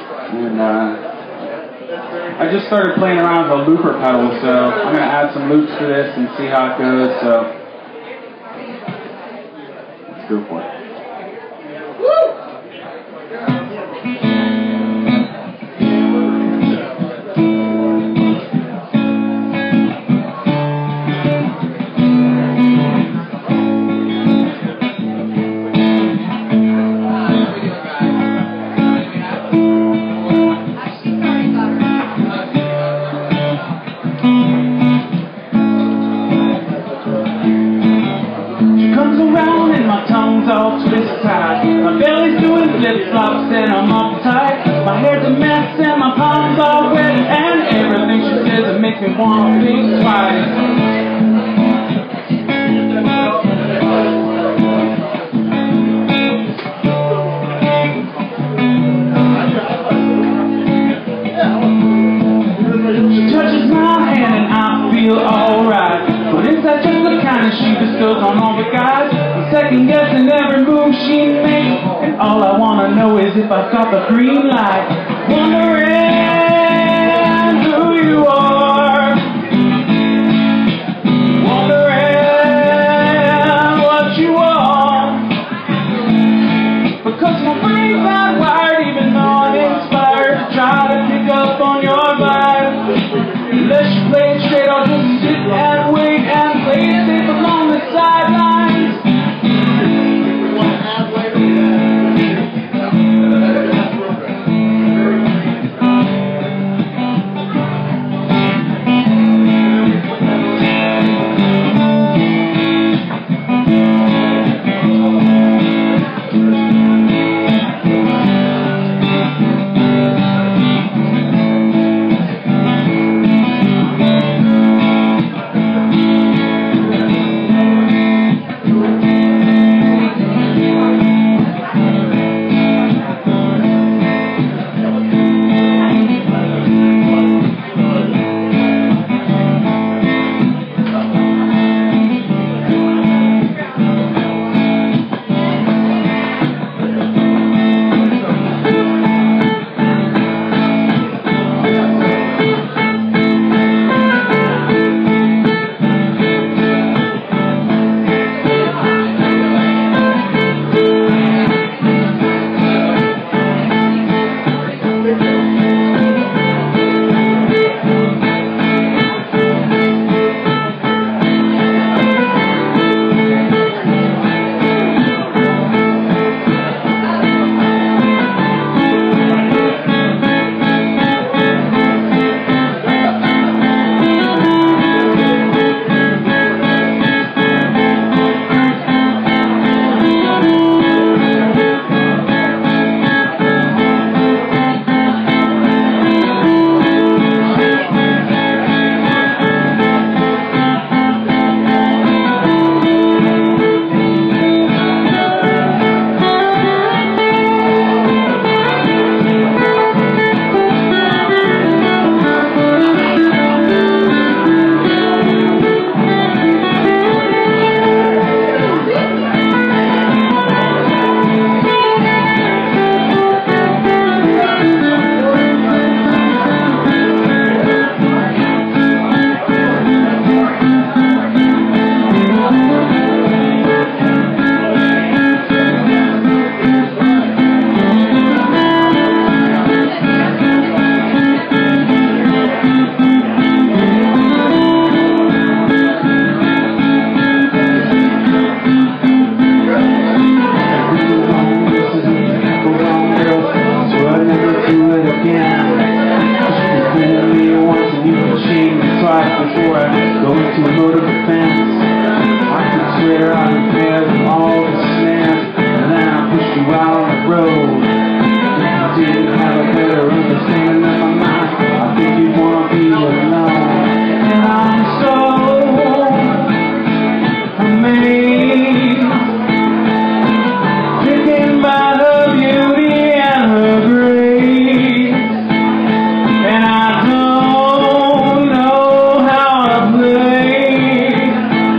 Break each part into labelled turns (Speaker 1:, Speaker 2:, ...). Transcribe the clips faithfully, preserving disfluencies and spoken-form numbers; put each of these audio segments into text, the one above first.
Speaker 1: And uh, I just started playing around with a looper pedal, so I'm going to add some loops to this and see how it goes. So let's go for it. All twist tied. My belly's doing flip-flops and I'm uptight. My hair's a mess and my palms all wet, and everything she says it makes me want to think twice. She touches my hand and I feel alright, but inside just the kind of she bestows on all the guys. Second guessing every move she makes, and all I wanna know is if I've got the green light. Wondering who you are, wondering what you are, because my brain's not wired, even though I'm inspired to try to pick up on your vibe. Unless you play it straight, I'll just sit and wait and play it safe along the sidelines. Before I go into a mode of defense, I could swear I'm prepared with all the snares, and then I pushed you out on the road. If you didn't have a better understanding of my mind, I think you'd want to be alone. And I'm so amazed, taken by the beauty and her grace, and I don't know how to play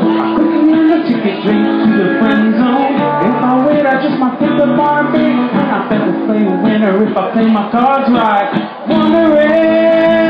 Speaker 1: I couldn't land a ticket straight to the friend zone. If I wait, I just might pick up on a big. I bet the play a winner if I play my cards right. Wondering